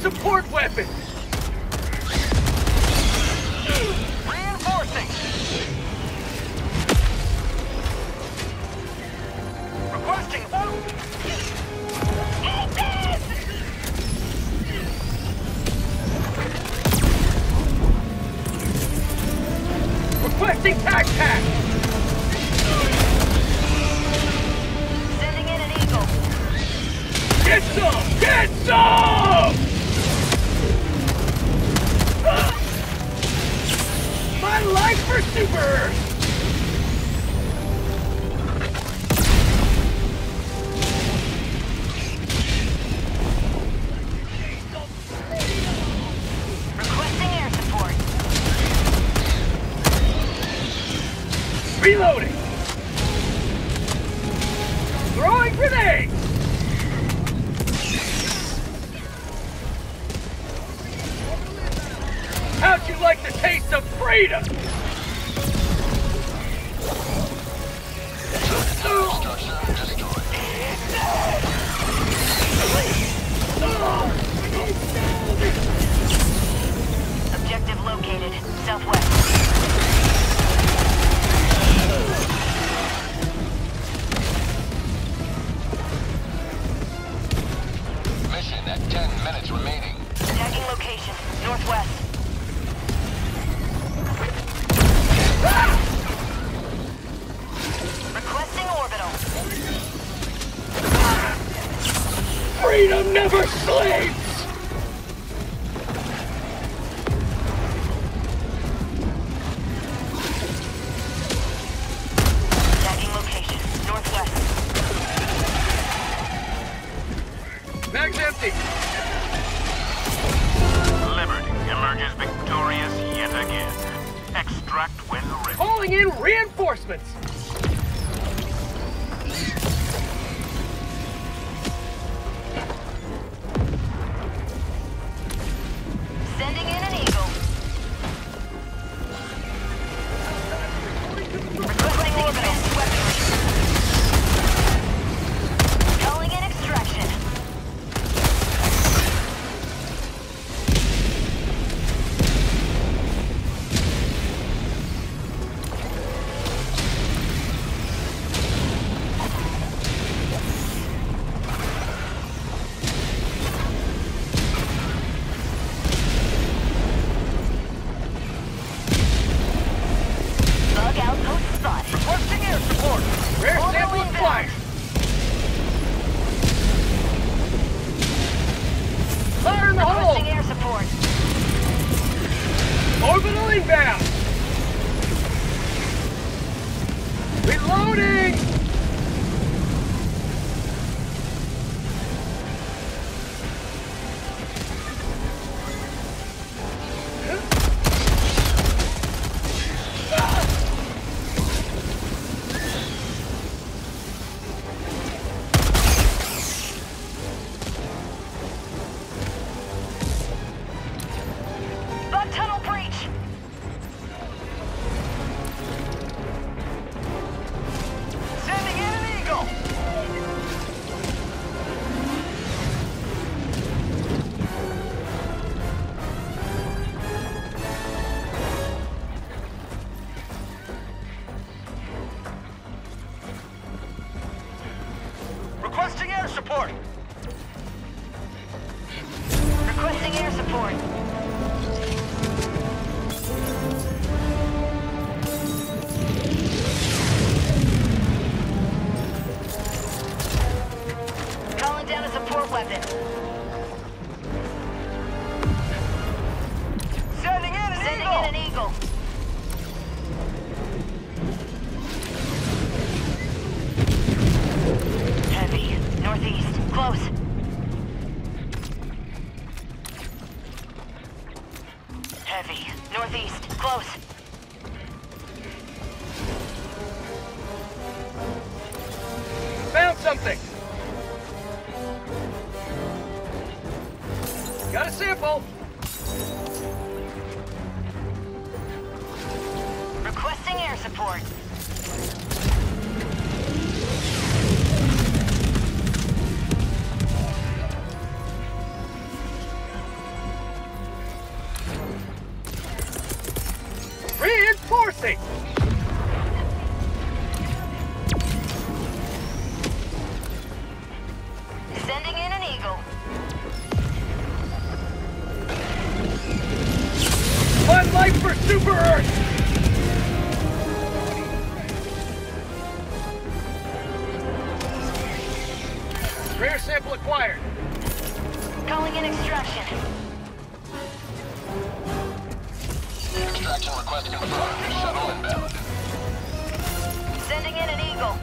support weapon! Reinforcing! Requesting... Requesting tac pack! Sending in an eagle. Get some! Get some! My life for Super Earth! Requesting air support. Reloading! Throwing grenades! How'd you like the taste of freedom? Objective located. Southwest. Mission at 10 minutes remaining. Tagging location. Northwest. Requesting orbital. Freedom never sleeps! Tagging location. Northwest. Bag's empty. Liberty emerges victorious yet again. Extract when ready. Calling in reinforcements! Sending in an eagle. Requesting advanced weaponry. Calling in extraction. Bug outpost spotted. Requesting air support! Rare sample of flight! Fire in the Requesting hole! air support. Orbital inbound! Reloading! Bug tunnel breach. Sending in an eagle. Requesting air support! Requesting air support. Calling down a support weapon. Sending in an Eagle. Heavy. Northeast. Close. Heavy. Northeast. Close. Found something! Got a sample! Requesting air support. see. Sending in an Eagle. One life for Super Earth! Rare sample acquired. Calling in extraction. Extraction request confirmed. Shuttle inbound. Sending in an Eagle.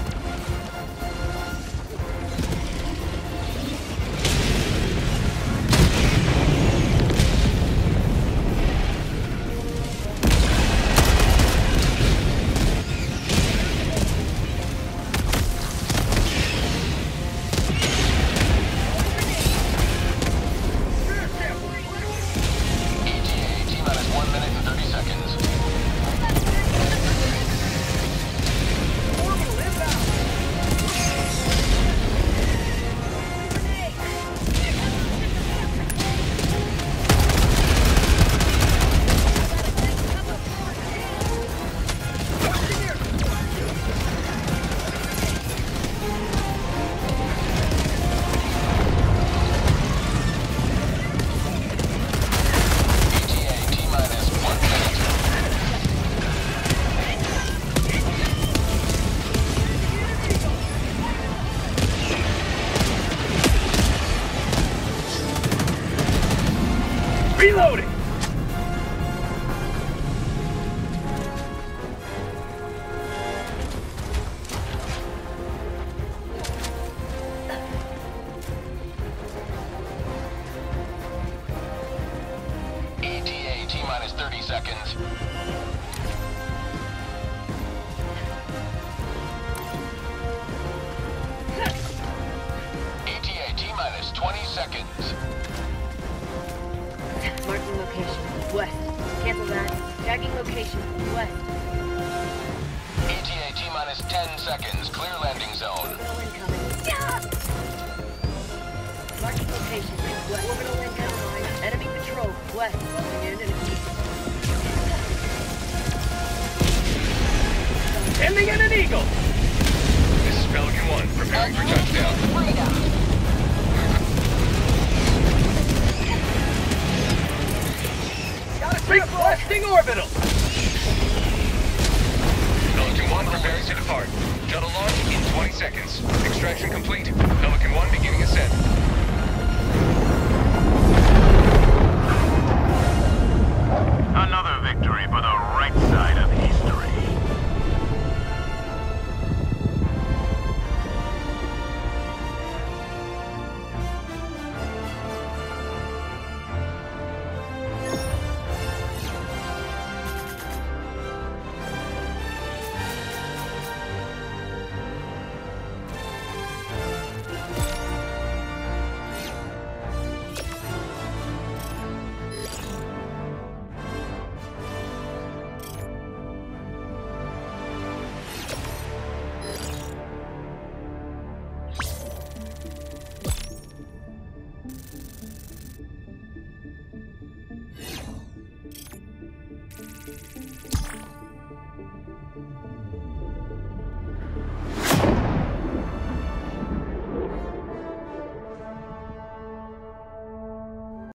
ETA T-minus 1 minute and 30 seconds. ETA T-minus 1 minute. Reloading! ETA T-minus 30 seconds. ETA T-minus 20 seconds. Marking location. West. Cancel that. Tagging location. West. ETA T-minus 10 seconds. Clear landing zone. Orbital incoming. Marking location. West. Orbital incoming. Enemy patrol. West. Coming in and Sending in an Eagle! This is Pelican 1, preparing for touchdown. Freedom. Requesting orbital! Pelican 1 preparing to depart. Shuttle launch in 20 seconds. Extraction complete. Pelican 1 beginning ascent.